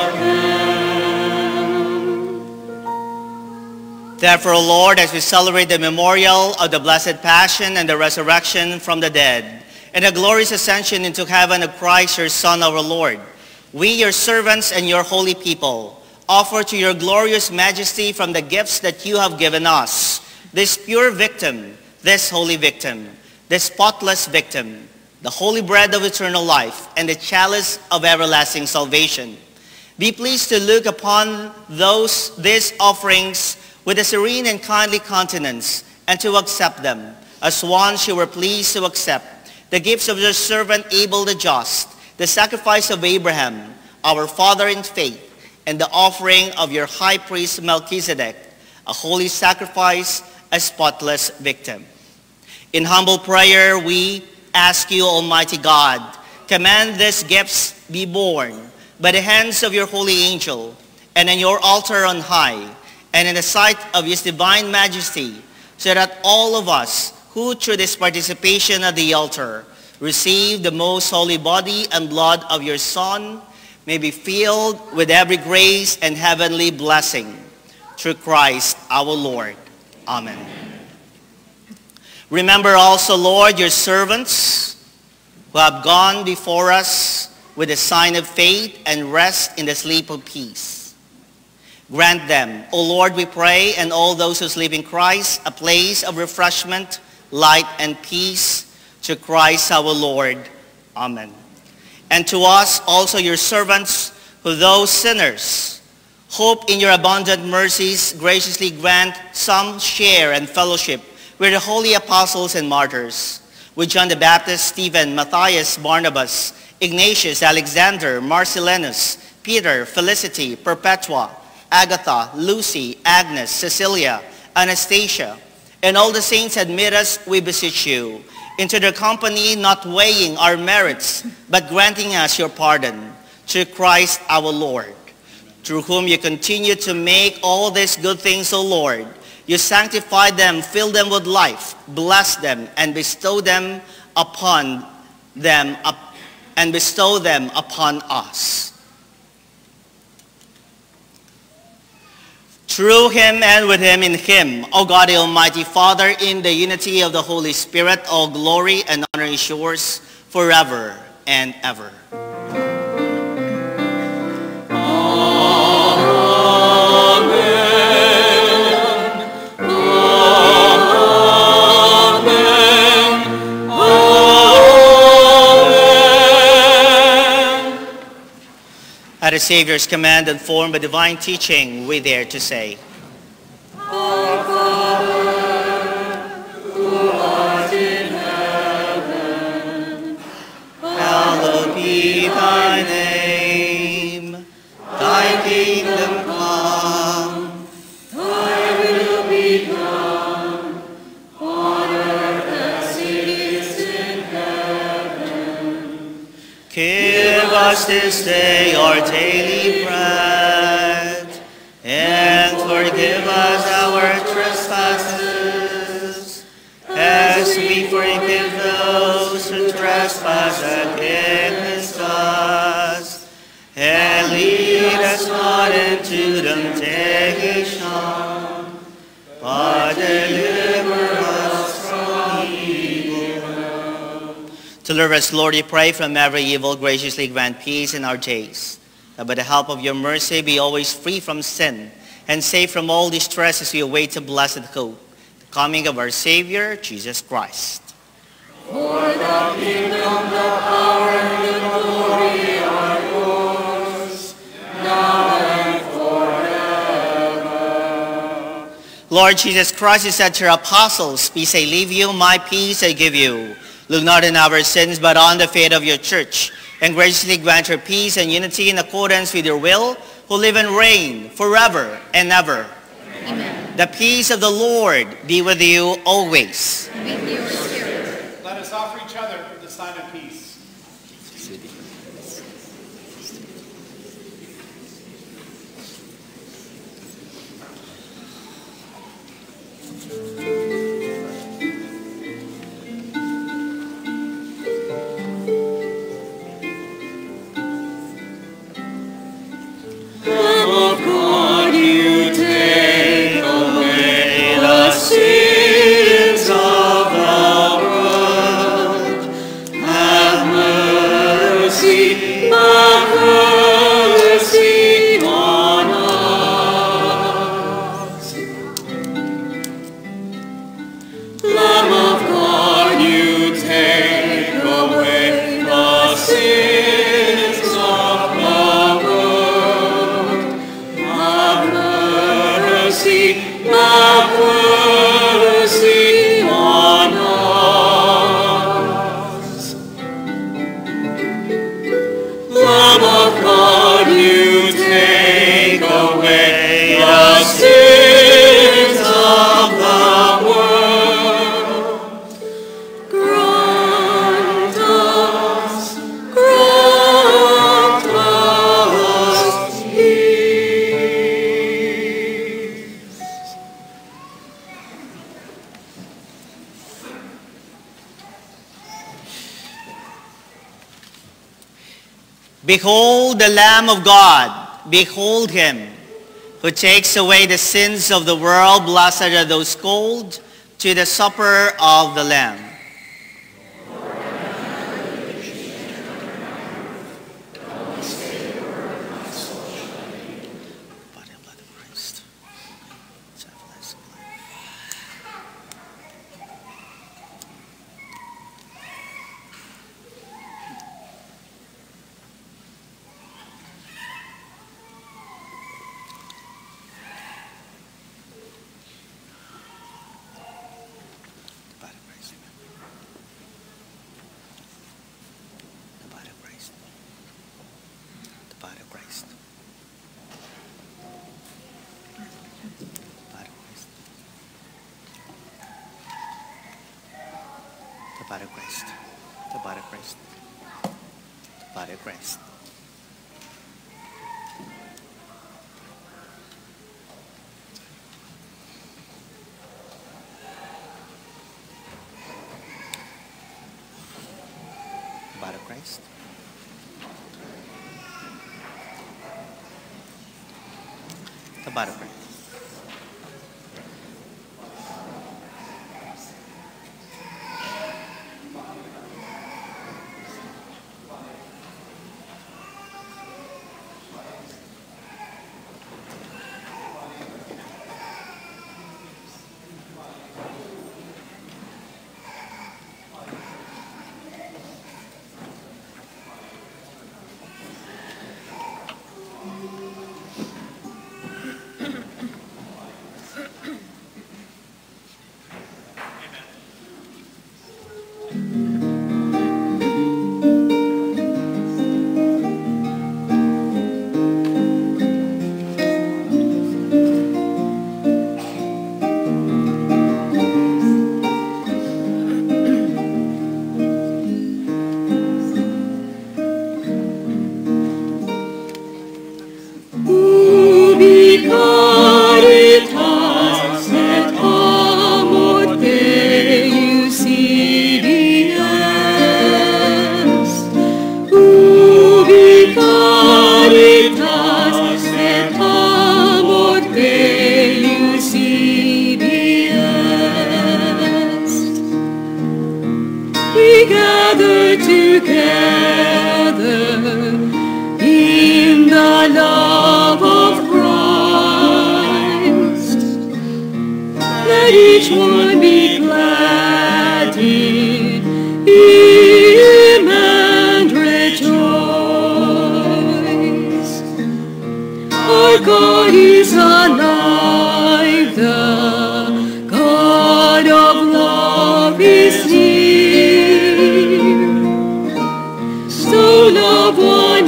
again. Therefore, Lord, as we celebrate the memorial of the blessed passion and the resurrection from the dead, and the glorious ascension into heaven of Christ, your Son, our Lord, we, your servants and your holy people, offer to your glorious majesty from the gifts that you have given us, this pure victim, this holy victim, this spotless victim, the holy bread of eternal life, and the chalice of everlasting salvation. Be pleased to look upon those, these offerings with a serene and kindly countenance, and to accept them, as once you were pleased to accept the gifts of your servant Abel the just, the sacrifice of Abraham, our father in faith, and the offering of your high priest Melchizedek, a holy sacrifice, a spotless victim. In humble prayer, we ask you, Almighty God, command these gifts be borne by the hands of your holy angel, and in your altar on high, and in the sight of his divine majesty, so that all of us who through this participation at the altar receive the most holy body and blood of your Son, may be filled with every grace and heavenly blessing. Through Christ our Lord. Amen. Remember also, Lord, your servants who have gone before us with the sign of faith and rest in the sleep of peace. Grant them, O Lord, we pray, and all those who sleep in Christ, a place of refreshment, light, and peace, to Christ our Lord. Amen. And to us also your servants, who those sinners, hope in your abundant mercies, graciously grant some share and fellowship with the holy apostles and martyrs, with John the Baptist, Stephen, Matthias, Barnabas, Ignatius, Alexander, Marcellinus, Peter, Felicity, Perpetua, Agatha, Lucy, Agnes, Cecilia, Anastasia, and all the saints admit us, we beseech you, into their company, not weighing our merits, but granting us your pardon, through Christ our Lord, through whom you continue to make all these good things, O Lord. You sanctify them, fill them with life, bless them, and bestow them upon them, up, and bestow them upon us. Through him and with him in him, O God, the Almighty Father, in the unity of the Holy Spirit, all glory and honor is yours forever and ever. At the Savior's command and formed by divine teaching, we dare to say, Our Father, who art in heaven, hallowed be thy name. Thy kingdom come. thy will be done, on earth as it is in heaven. Give us this day our daily bread, and forgive us our trespasses, as we forgive those who trespass against us. And lead us not into temptation, but deliver us from evil. Deliver us, Lord, we pray, from every evil. Graciously grant peace in our days, that by the help of your mercy be always free from sin and safe from all distress as we await the blessed hope, the coming of our Savior, Jesus Christ. For the kingdom, the power, and the glory are yours, now and forever. Lord Jesus Christ, you said to your apostles, peace I leave you, my peace I give you. Look not on our sins, but on the faith of your church, and graciously grant her peace and unity in accordance with your will, who live and reign forever and ever. Amen. The peace of the Lord be with you always. With your spirit. Let us offer each other the sign of peace. Lamb of God, you take away the sins of the world. Have mercy, have mercy on us. Lamb of God, you take away the sins of the world. Have mercy, have mercy on us. Lamb of God, you take away the sins of the world. Grant us, grant us peace. Behold the Lamb of God. Behold him who takes away the sins of the world. Blessed are those called to the supper of the Lamb. Body and blood of Christ. It's everlasting life. The body of Christ. The body of Christ. The body of Christ. The body of Christ. The body of Christ. The body of Christ. The body of Christ. The body of Christ. Ubi caritas et amor Deus est. Ubi caritas et amor Deus est. We gather together in the love of Christ. Let each one be glad in him and rejoice. Our God is alive, the God of love is near. So love one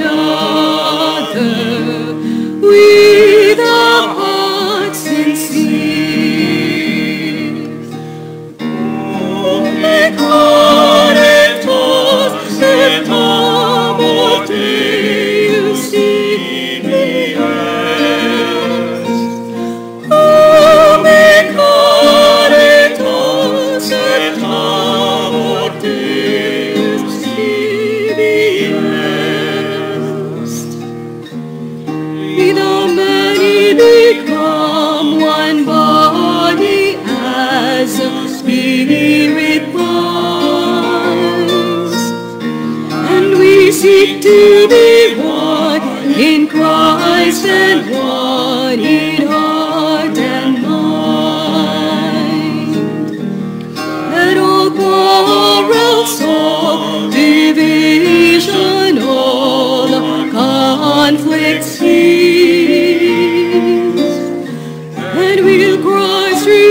another with a heart sincere.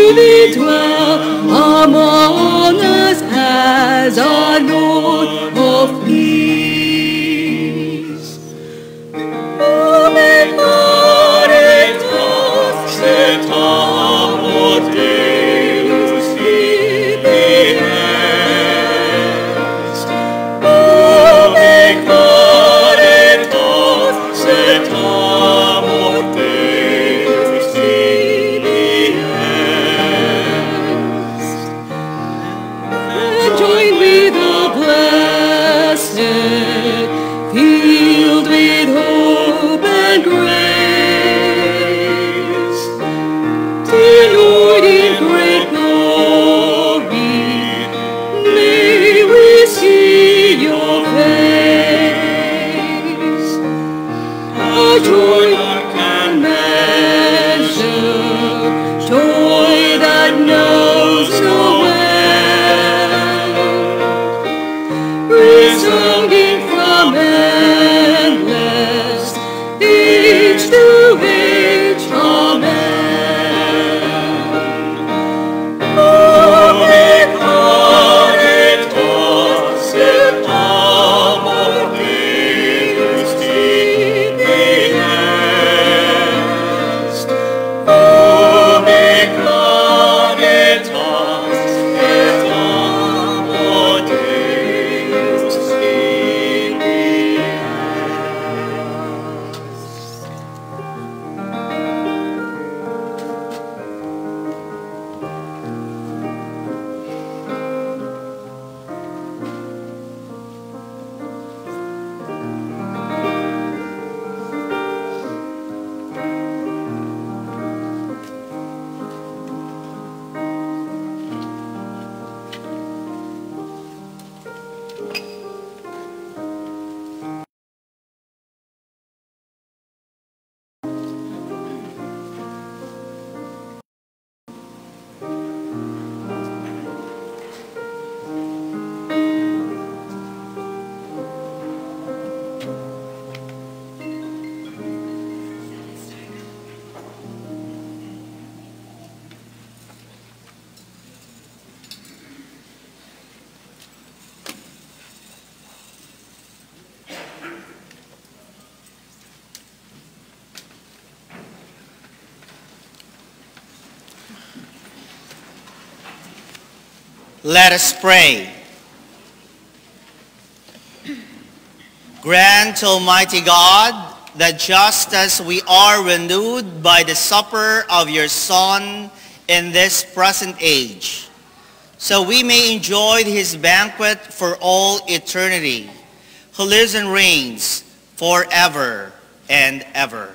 thee dwell among us as our Lord of peace. O make God and us et amor Deus tibi est. O make God and us et amor Deus tibi est. And join with the blessed, filled with hope and grace, dear Lord, in great glory, may we see your face. A joy none can measure, joy that knows no end, resounding from endless age to age. Amen. Oh, make God and us et amor Deus tibi est. Oh, make God and us et amor Deus tibi Let us pray. Grant, Almighty God, that just as we are renewed by the supper of your Son in this present age, so we may enjoy his banquet for all eternity, who lives and reigns forever and ever.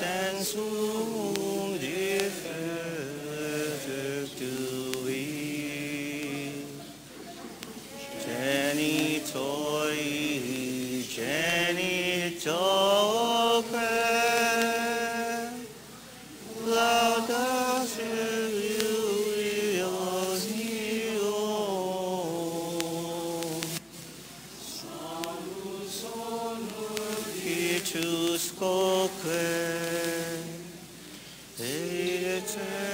sensum defectui, genitoi genitoque, laudamus Deus Quitus quoque, et